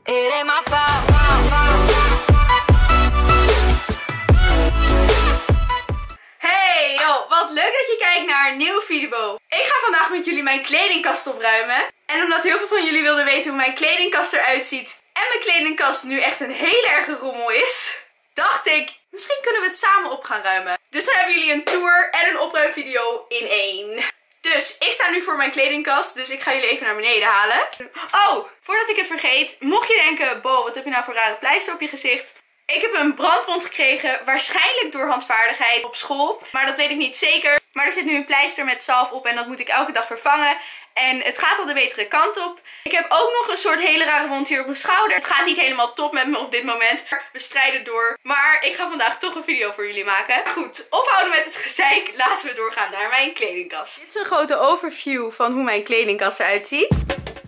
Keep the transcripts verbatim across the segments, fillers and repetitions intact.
It ain't my fault. Hey, yo, wat leuk dat je kijkt naar een nieuwe video. Ik ga vandaag met jullie mijn kledingkast opruimen. En omdat heel veel van jullie wilden weten hoe mijn kledingkast eruit ziet en mijn kledingkast nu echt een hele erge rommel is, dacht ik, misschien kunnen we het samen op gaan ruimen. Dus dan hebben jullie een tour en een opruimvideo in één. Dus ik sta nu voor mijn kledingkast, dus ik ga jullie even naar beneden halen. Oh, voordat ik het vergeet, mocht je denken, Bo, wat heb je nou voor rare pleister op je gezicht? Ik heb een brandwond gekregen, waarschijnlijk door handvaardigheid op school. Maar dat weet ik niet zeker. Maar er zit nu een pleister met zalf op en dat moet ik elke dag vervangen. En het gaat al de betere kant op. Ik heb ook nog een soort hele rare wond hier op mijn schouder. Het gaat niet helemaal top met me op dit moment. We strijden door. Maar ik ga vandaag toch een video voor jullie maken. Goed, ophouden met het gezeik. Laten we doorgaan naar mijn kledingkast. Dit is een grote overview van hoe mijn kledingkast eruit ziet.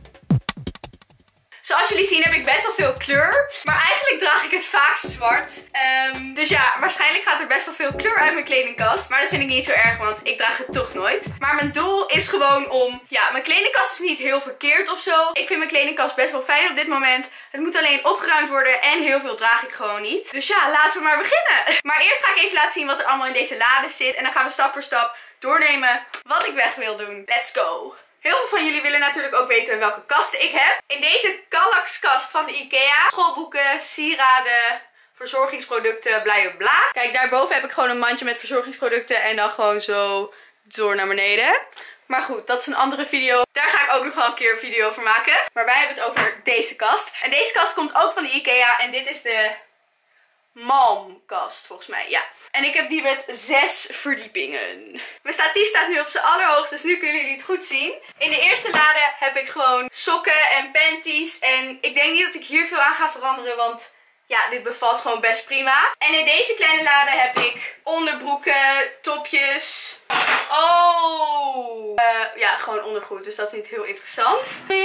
Zoals jullie zien heb ik best wel veel kleur. Maar eigenlijk draag ik het vaak zwart. Um, dus ja, waarschijnlijk gaat er best wel veel kleur uit mijn kledingkast. Maar dat vind ik niet zo erg, want ik draag het toch nooit. Maar mijn doel is gewoon om... Ja, mijn kledingkast is niet heel verkeerd of zo. Ik vind mijn kledingkast best wel fijn op dit moment. Het moet alleen opgeruimd worden en heel veel draag ik gewoon niet. Dus ja, laten we maar beginnen. Maar eerst ga ik even laten zien wat er allemaal in deze lade zit. En dan gaan we stap voor stap doornemen wat ik weg wil doen. Let's go! Heel veel van jullie willen natuurlijk ook weten welke kasten ik heb. In deze Kallax kast van de IKEA. Schoolboeken, sieraden, verzorgingsproducten, bla bla bla. Kijk, daarboven heb ik gewoon een mandje met verzorgingsproducten. En dan gewoon zo door naar beneden. Maar goed, dat is een andere video. Daar ga ik ook nog wel een keer een video over maken. Maar wij hebben het over deze kast. En deze kast komt ook van de IKEA. En dit is de Malmkast, volgens mij, ja. En ik heb die met zes verdiepingen. Mijn statief staat nu op zijn allerhoogst, dus nu kunnen jullie het goed zien. In de eerste lade heb ik gewoon sokken en panties. En ik denk niet dat ik hier veel aan ga veranderen, want ja, dit bevalt gewoon best prima. En in deze kleine lade heb ik onderbroeken, topjes. Oh! Uh, ja, gewoon ondergoed, dus dat is niet heel interessant.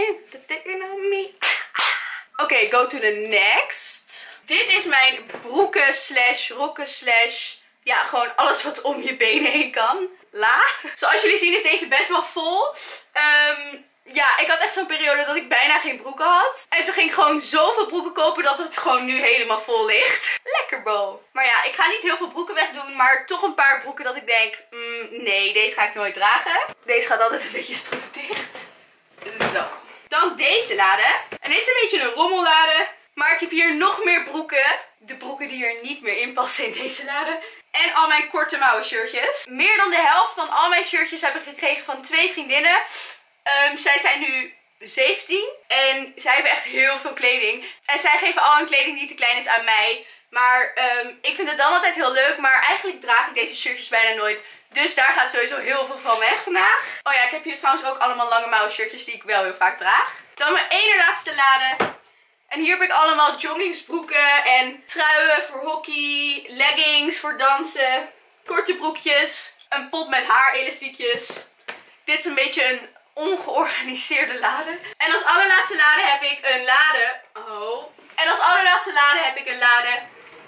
Oké, okay, go to the next. Dit is mijn broeken slash rokken slash... Ja, gewoon alles wat om je benen heen kan. La. Zoals jullie zien is deze best wel vol. Um, ja, ik had echt zo'n periode dat ik bijna geen broeken had. En toen ging ik gewoon zoveel broeken kopen dat het gewoon nu helemaal vol ligt. Lekker, Bo. Maar ja, ik ga niet heel veel broeken wegdoen. Maar toch een paar broeken dat ik denk... Mm, nee, deze ga ik nooit dragen. Deze gaat altijd een beetje stroefdicht. Zo. Dan deze lade. En dit is een beetje een rommellade. Maar ik heb hier nog meer broeken. De broeken die er niet meer in passen in deze lade. En al mijn korte mouwen shirtjes. Meer dan de helft van al mijn shirtjes heb ik gekregen van twee vriendinnen. Um, zij zijn nu zeventien. En zij hebben echt heel veel kleding. En zij geven al hun kleding die te klein is aan mij. Maar um, ik vind het dan altijd heel leuk. Maar eigenlijk draag ik deze shirtjes bijna nooit. Dus daar gaat sowieso heel veel van weg vandaag. Oh ja, ik heb hier trouwens ook allemaal lange mouwen shirtjes die ik wel heel vaak draag. Dan mijn ene laatste lade. En hier heb ik allemaal joggingsbroeken en truien voor hockey, leggings voor dansen, korte broekjes, een pot met haarelastiekjes. Dit is een beetje een ongeorganiseerde lade. En als allerlaatste lade heb ik een lade. Oh. En als allerlaatste lade heb ik een lade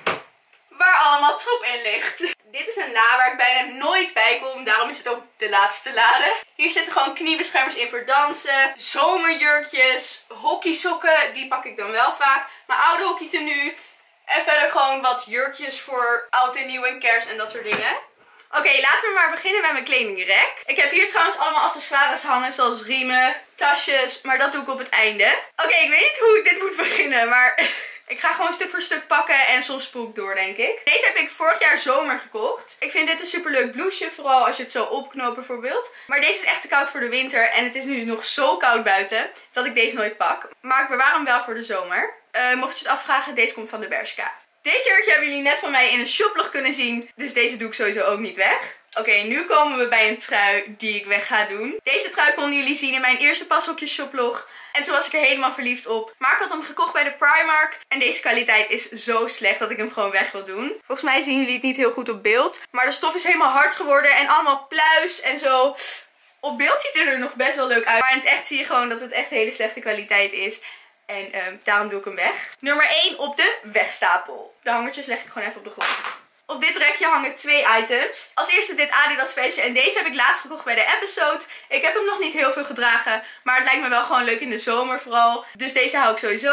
waar allemaal troep in ligt. Dit is een la waar ik bijna nooit bij kom. Daarom is het ook de laatste lade. Hier zitten gewoon kniebeschermers in voor dansen. Zomerjurkjes. Hockeysokken. Die pak ik dan wel vaak. Mijn oude hockeytenue. En verder gewoon wat jurkjes voor oud en nieuw en kerst en dat soort dingen. Oké, okay, laten we maar beginnen met mijn kledingrek. Ik heb hier trouwens allemaal accessoires hangen. Zoals riemen, tasjes. Maar dat doe ik op het einde. Oké, okay, ik weet niet hoe ik dit moet beginnen. Maar... Ik ga gewoon stuk voor stuk pakken en soms spoel ik door, denk ik. Deze heb ik vorig jaar zomer gekocht. Ik vind dit een superleuk blouseje, vooral als je het zo opknoopt bijvoorbeeld. Maar deze is echt te koud voor de winter en het is nu nog zo koud buiten dat ik deze nooit pak. Maar ik bewaar hem wel voor de zomer. Uh, mocht je het afvragen, deze komt van de Bershka. Dit jurkje hebben jullie net van mij in een shoplog kunnen zien, dus deze doe ik sowieso ook niet weg. Oké, okay, nu komen we bij een trui die ik weg ga doen. Deze trui konden jullie zien in mijn eerste pashokjes shoplog. En toen was ik er helemaal verliefd op. Maar ik had hem gekocht bij de Primark. En deze kwaliteit is zo slecht dat ik hem gewoon weg wil doen. Volgens mij zien jullie het niet heel goed op beeld. Maar de stof is helemaal hard geworden. En allemaal pluis en zo. Op beeld ziet het er nog best wel leuk uit. Maar in het echt zie je gewoon dat het echt hele slechte kwaliteit is. En uh, daarom doe ik hem weg. Nummer één op de wegstapel. De hangertjes leg ik gewoon even op de grond. Op dit rekje hangen twee items. Als eerste dit Adidas vestje. En deze heb ik laatst gekocht bij de episode. Ik heb hem nog niet heel veel gedragen. Maar het lijkt me wel gewoon leuk in de zomer vooral. Dus deze hou ik sowieso.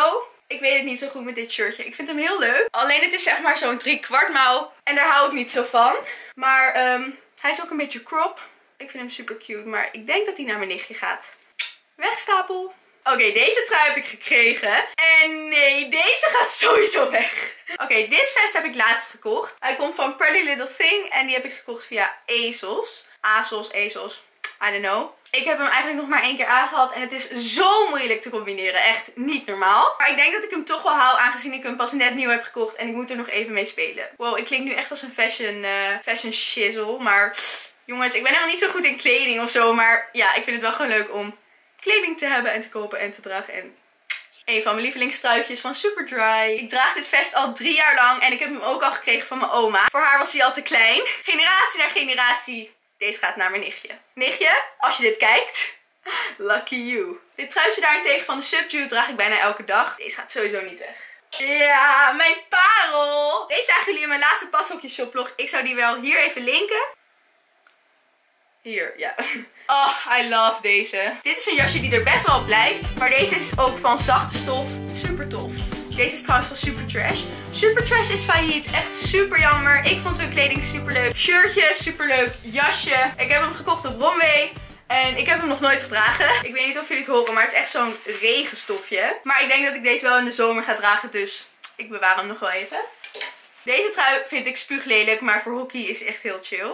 Ik weet het niet zo goed met dit shirtje. Ik vind hem heel leuk. Alleen het is zeg maar zo'n drie kwart mouw. En daar hou ik niet zo van. Maar um, hij is ook een beetje crop. Ik vind hem super cute. Maar ik denk dat hij naar mijn nichtje gaat. Wegstapel. Oké, okay, deze trui heb ik gekregen. En nee, deze gaat sowieso weg. Oké, okay, dit vest heb ik laatst gekocht. Hij komt van Pretty Little Thing. En die heb ik gekocht via ASOS. ASOS, ASOS. I don't know. Ik heb hem eigenlijk nog maar één keer aangehad. En het is zo moeilijk te combineren. Echt niet normaal. Maar ik denk dat ik hem toch wel hou. Aangezien ik hem pas net nieuw heb gekocht. En ik moet er nog even mee spelen. Wow, ik klink nu echt als een fashion, uh, fashion shizzle. Maar jongens, ik ben helemaal niet zo goed in kleding of zo. Maar ja, ik vind het wel gewoon leuk om kleding te hebben en te kopen en te dragen. En een van mijn lievelingstruitjes van Superdry. Ik draag dit vest al drie jaar lang. En ik heb hem ook al gekregen van mijn oma. Voor haar was hij al te klein. Generatie naar generatie. Deze gaat naar mijn nichtje. Nichtje, als je dit kijkt, lucky you. Dit truitje daarentegen van de Subdued draag ik bijna elke dag. Deze gaat sowieso niet weg. Ja, mijn parel. Deze zagen jullie in mijn laatste pashokjes shoplog. Ik zou die wel hier even linken. Hier, ja. Oh, I love deze. Dit is een jasje die er best wel op lijkt. Maar deze is ook van zachte stof. Super tof. Deze is trouwens van Super Trash. Super Trash is failliet. Echt super jammer. Ik vond hun kleding super leuk. Shirtje, super leuk. Jasje. Ik heb hem gekocht op Romway. En ik heb hem nog nooit gedragen. Ik weet niet of jullie het horen, maar het is echt zo'n regenstofje. Maar ik denk dat ik deze wel in de zomer ga dragen. Dus ik bewaar hem nog wel even. Deze trui vind ik spuuglelijk. Maar voor hockey is echt heel chill.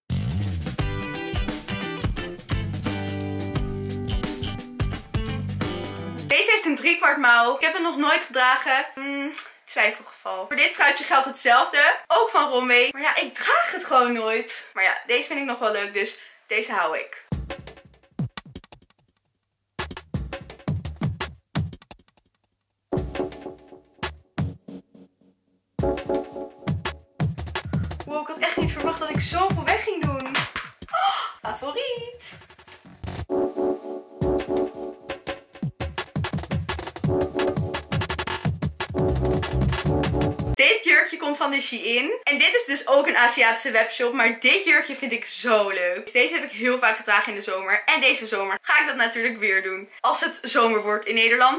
Deze heeft een driekwart mouw. Ik heb hem nog nooit gedragen. Mm, twijfelgeval. Voor dit truitje geldt hetzelfde. Ook van Romway. Maar ja, ik draag het gewoon nooit. Maar ja, deze vind ik nog wel leuk. Dus deze hou ik. Wow, ik had echt niet verwacht dat ik zoveel weg ging doen. Oh, favoriet. Dit jurkje komt van de Shein. En dit is dus ook een Aziatische webshop. Maar dit jurkje vind ik zo leuk. Dus deze heb ik heel vaak gedragen in de zomer. En deze zomer ga ik dat natuurlijk weer doen. Als het zomer wordt in Nederland.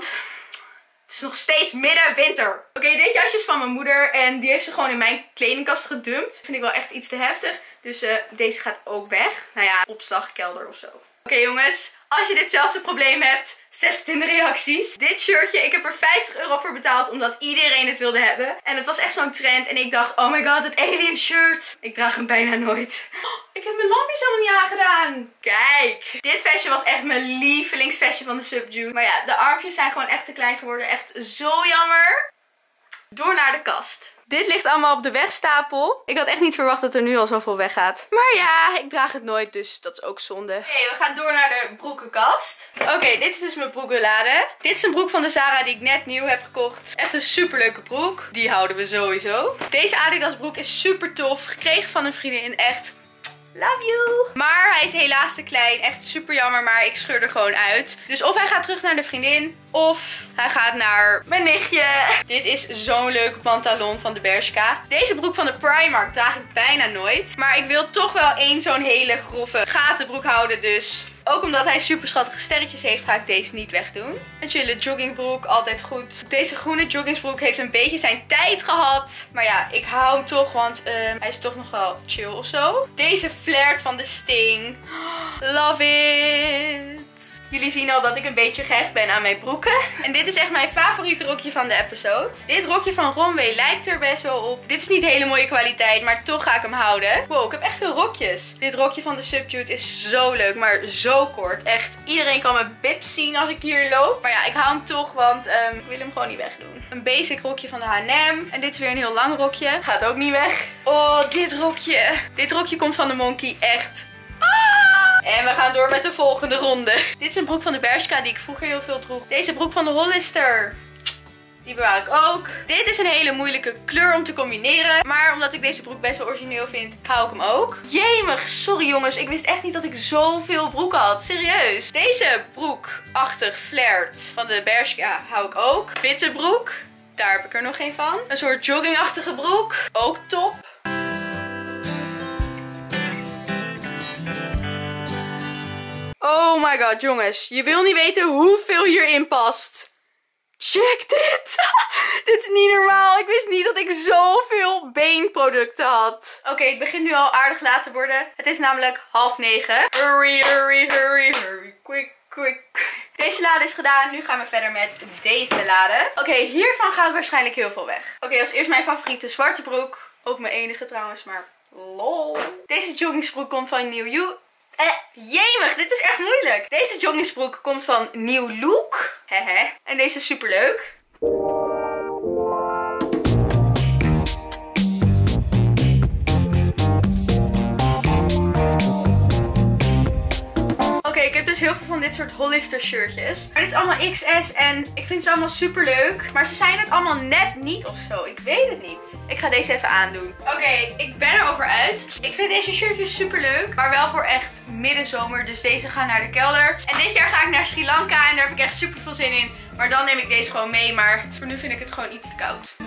Het is nog steeds midden winter. Oké, okay, dit jasje is van mijn moeder. En die heeft ze gewoon in mijn kledingkast gedumpt. Vind ik wel echt iets te heftig. Dus uh, deze gaat ook weg. Nou ja, opslagkelder of zo. Oké okay, jongens, als je ditzelfde probleem hebt, zet het in de reacties. Dit shirtje, ik heb er vijftig euro voor betaald omdat iedereen het wilde hebben. En het was echt zo'n trend en ik dacht, oh my god, het alien shirt. Ik draag hem bijna nooit. Oh, ik heb mijn lampjes allemaal niet aangedaan. Kijk, dit vestje was echt mijn lievelingsvestje van de Subdued. Maar ja, de armpjes zijn gewoon echt te klein geworden. Echt zo jammer. Door naar de kast. Dit ligt allemaal op de wegstapel. Ik had echt niet verwacht dat er nu al zoveel weggaat. Maar ja, ik draag het nooit, dus dat is ook zonde. Oké, okay, we gaan door naar de broekenkast. Oké, okay, dit is dus mijn broekenlade. Dit is een broek van de Zara die ik net nieuw heb gekocht. Echt een superleuke broek. Die houden we sowieso. Deze Adidas broek is super tof. Gekregen van een vriendin. Echt love you. Maar hij is helaas te klein. Echt super jammer, maar ik scheur er gewoon uit. Dus of hij gaat terug naar de vriendin, of hij gaat naar mijn nichtje. Dit is zo'n leuke pantalon van de Bershka. Deze broek van de Primark draag ik bijna nooit. Maar ik wil toch wel één zo'n hele grove gatenbroek houden. Dus ook omdat hij super schattige sterretjes heeft, ga ik deze niet wegdoen. Een chille joggingbroek, altijd goed. Deze groene joggingsbroek heeft een beetje zijn tijd gehad. Maar ja, ik hou hem toch, want uh, hij is toch nog wel chill of zo. Deze flared van de Sting. Love it. Jullie zien al dat ik een beetje gehecht ben aan mijn broeken. En dit is echt mijn favoriete rokje van de episode. Dit rokje van Romway lijkt er best wel op. Dit is niet hele mooie kwaliteit, maar toch ga ik hem houden. Wow, ik heb echt veel rokjes. Dit rokje van de Subdued is zo leuk, maar zo kort. Echt, iedereen kan mijn bibs zien als ik hier loop. Maar ja, ik hou hem toch, want um, ik wil hem gewoon niet wegdoen. Een basic rokje van de H en M. En dit is weer een heel lang rokje. Gaat ook niet weg. Oh, dit rokje. Dit rokje komt van de Monkey. Echt. En we gaan door met de volgende ronde. Dit is een broek van de Bershka die ik vroeger heel veel droeg. Deze broek van de Hollister. Die bewaar ik ook. Dit is een hele moeilijke kleur om te combineren. Maar omdat ik deze broek best wel origineel vind, hou ik hem ook. Jemig, sorry jongens. Ik wist echt niet dat ik zoveel broeken had. Serieus. Deze broek-achtig flared van de Bershka hou ik ook. Witte broek. Daar heb ik er nog geen van. Een soort joggingachtige broek. Ook top. Oh my god, jongens. Je wil niet weten hoeveel hierin past. Check dit! Dit is niet normaal. Ik wist niet dat ik zoveel beenproducten had. Oké, okay, het begint nu al aardig laat te worden. Het is namelijk half negen. Hurry, hurry, hurry, hurry. Quick, quick. Deze lade is gedaan. Nu gaan we verder met deze lade. Oké, okay, hiervan gaat waarschijnlijk heel veel weg. Oké, okay, als eerst mijn favoriete zwarte broek. Ook mijn enige trouwens, maar lol. Deze joggingsbroek komt van New You. Eh, jemig, dit is echt moeilijk. Deze joggingsbroek komt van New Look. Hehe. En deze is super leuk. Oké, okay, ik heb dus heel veel van dit soort Hollister shirtjes. Maar dit is allemaal X S en ik vind ze allemaal super leuk. Maar ze zijn het allemaal net niet of zo. Ik weet het niet. Ik ga deze even aandoen. Oké, okay, ik ben erover uit. Ik vind deze shirtjes super leuk. Maar wel voor echt middenzomer. Dus deze gaan naar de kelder. En dit jaar ga ik naar Sri Lanka. En daar heb ik echt super veel zin in. Maar dan neem ik deze gewoon mee. Maar voor nu vind ik het gewoon iets te koud.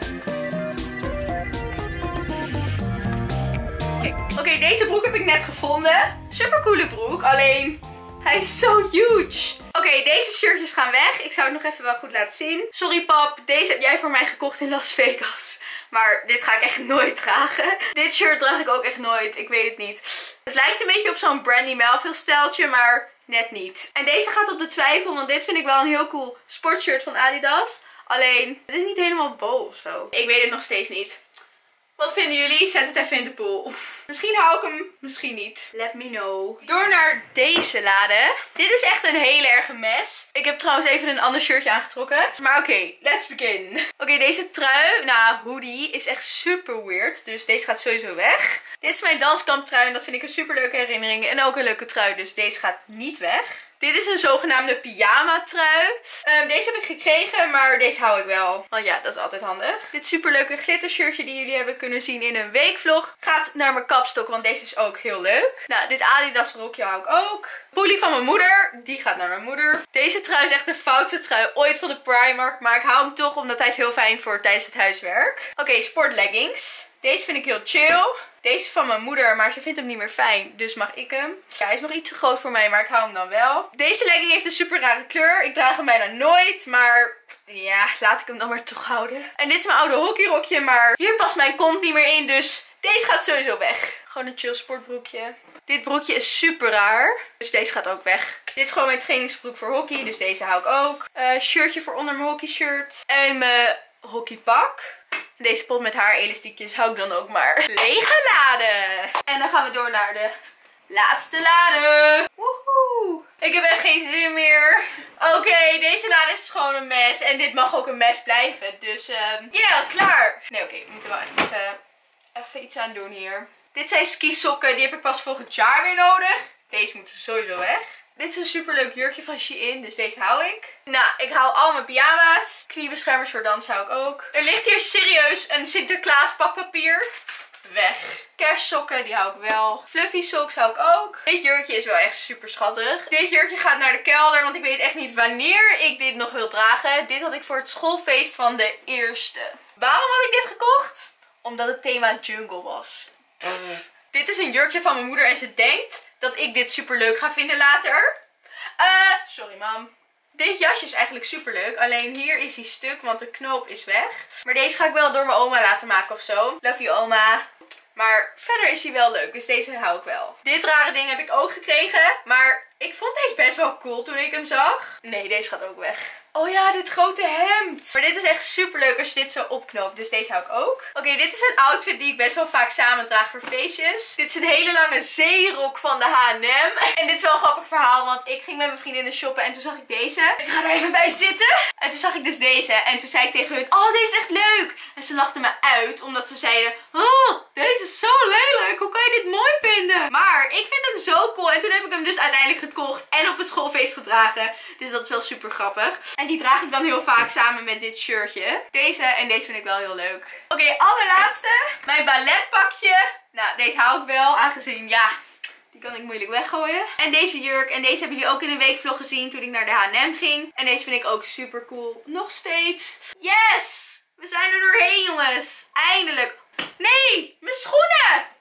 Oké, okay. okay, deze broek heb ik net gevonden. Super coole broek. Alleen... hij is zo huge. Oké, okay, deze shirtjes gaan weg. Ik zou het nog even wel goed laten zien. Sorry pap, deze heb jij voor mij gekocht in Las Vegas. Maar dit ga ik echt nooit dragen. Dit shirt draag ik ook echt nooit. Ik weet het niet. Het lijkt een beetje op zo'n Brandy Melville stijltje, maar net niet. En deze gaat op de twijfel, want dit vind ik wel een heel cool sportshirt van Adidas. Alleen, het is niet helemaal bow of zo. Ik weet het nog steeds niet. Wat vinden jullie? Zet het even in de pool. Misschien hou ik hem, misschien niet. Let me know. Door naar deze lade. Dit is echt een hele erge mes. Ik heb trouwens even een ander shirtje aangetrokken. Maar oké, okay, let's begin. Oké, okay, deze trui, nou hoodie, is echt super weird. Dus deze gaat sowieso weg. Dit is mijn danskamptrui en dat vind ik een super leuke herinnering. En ook een leuke trui, dus deze gaat niet weg. Dit is een zogenaamde pyjama trui. Um, deze heb ik gekregen, maar deze hou ik wel. Want ja, dat is altijd handig. Dit superleuke glittershirtje die jullie hebben kunnen zien in een weekvlog gaat naar mijn kapstok, want deze is ook heel leuk. Nou, dit Adidas rokje hou ik ook. Pulli van mijn moeder, die gaat naar mijn moeder. Deze trui is echt de foutste trui ooit van de Primark, maar ik hou hem toch omdat hij is heel fijn voor tijdens het huiswerk. Oké, okay, sportleggings. Deze vind ik heel chill. Deze is van mijn moeder, maar ze vindt hem niet meer fijn. Dus mag ik hem. Ja, hij is nog iets te groot voor mij, maar ik hou hem dan wel. Deze legging heeft een super rare kleur. Ik draag hem bijna nooit, maar ja, laat ik hem dan maar toch houden. En dit is mijn oude hockeyrokje, maar hier past mijn kont niet meer in. Dus deze gaat sowieso weg. Gewoon een chill sportbroekje. Dit broekje is super raar. Dus deze gaat ook weg. Dit is gewoon mijn trainingsbroek voor hockey. Dus deze hou ik ook. Uh, shirtje voor onder mijn hockeyshirt. En mijn hockeypak. Deze pot met haar elastiekjes hou ik dan ook maar. Lege lade. En dan gaan we door naar de laatste lade. Woehoe. Ik heb echt geen zin meer. Oké, okay, deze lade is gewoon een mes. En dit mag ook een mes blijven. Dus ja, um, yeah, klaar. Nee, oké. Okay, we moeten wel echt even, even iets aan doen hier. Dit zijn skisokken. Die heb ik pas volgend jaar weer nodig. Deze moeten sowieso weg. Dit is een superleuk jurkje van Shein, dus deze hou ik. Nou, ik hou al mijn pyjama's. Kniebeschermers voor dans hou ik ook. Er ligt hier serieus een Sinterklaas pakpapier. Weg. Kerstsokken, die hou ik wel. Fluffy socks hou ik ook. Dit jurkje is wel echt super schattig. Dit jurkje gaat naar de kelder, want ik weet echt niet wanneer ik dit nog wil dragen. Dit had ik voor het schoolfeest van de eerste. Waarom had ik dit gekocht? Omdat het thema jungle was. Mm. Dit is een jurkje van mijn moeder en ze denkt dat ik dit super leuk ga vinden later. Uh, sorry mam. Dit jasje is eigenlijk super leuk. Alleen hier is hij stuk, want de knoop is weg. Maar deze ga ik wel door mijn oma laten maken of zo. Love you oma. Maar verder is hij wel leuk, dus deze hou ik wel. Dit rare ding heb ik ook gekregen. Maar ik vond deze best wel cool toen ik hem zag. Nee, deze gaat ook weg. Oh ja, dit grote hemd. Maar dit is echt super leuk als je dit zo opknoopt. Dus deze hou ik ook. Oké, okay, dit is een outfit die ik best wel vaak samen draag voor feestjes. Dit is een hele lange zeerok van de H en M. En dit is wel een grappig verhaal, want ik ging met mijn vriendinnen shoppen en toen zag ik deze. Ik ga er even bij zitten. En toen zag ik dus deze. En toen zei ik tegen hun, oh, deze is echt leuk. En ze lachten me uit, omdat ze zeiden, oh, deze is zo lelijk. Hoe kan je dit mooi vinden? Maar ik vind hem zo cool. En toen heb ik hem dus uiteindelijk gekocht en op het schoolfeest gedragen. Dus dat is wel super grappig. En die draag ik dan heel vaak samen met dit shirtje. Deze en deze vind ik wel heel leuk. Oké, okay, allerlaatste. Mijn balletpakje. Nou, deze hou ik wel, aangezien, ja, die kan ik moeilijk weggooien. En deze jurk. En deze hebben jullie ook in een weekvlog gezien toen ik naar de H en M ging. En deze vind ik ook super cool. Nog steeds. Yes! We zijn er doorheen, jongens. Eindelijk. Nee! Mijn schoenen!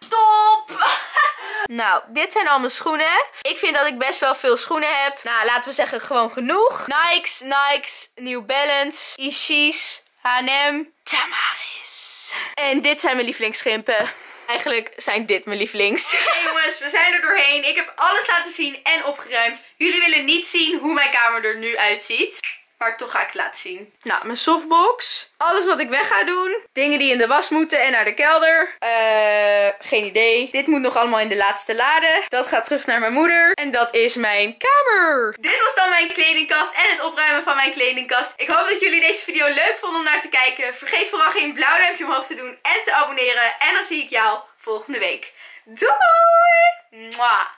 Stop! Nou, dit zijn al mijn schoenen. Ik vind dat ik best wel veel schoenen heb. Nou, laten we zeggen gewoon genoeg. Nikes, Nikes, New Balance, Ishi's, H en M, Tamaris. En dit zijn mijn lievelingsschimpen. Eigenlijk zijn dit mijn lievelings. Oké okay, jongens, we zijn er doorheen. Ik heb alles laten zien en opgeruimd. Jullie willen niet zien hoe mijn kamer er nu uitziet. Maar toch ga ik het laten zien. Nou, mijn softbox. Alles wat ik weg ga doen. Dingen die in de was moeten en naar de kelder. Uh, geen idee. Dit moet nog allemaal in de laatste lade. Dat gaat terug naar mijn moeder. En dat is mijn kamer. Dit was dan mijn kledingkast en het opruimen van mijn kledingkast. Ik hoop dat jullie deze video leuk vonden om naar te kijken. Vergeet vooral geen blauw duimpje omhoog te doen en te abonneren. En dan zie ik jou volgende week. Doei! Mwah.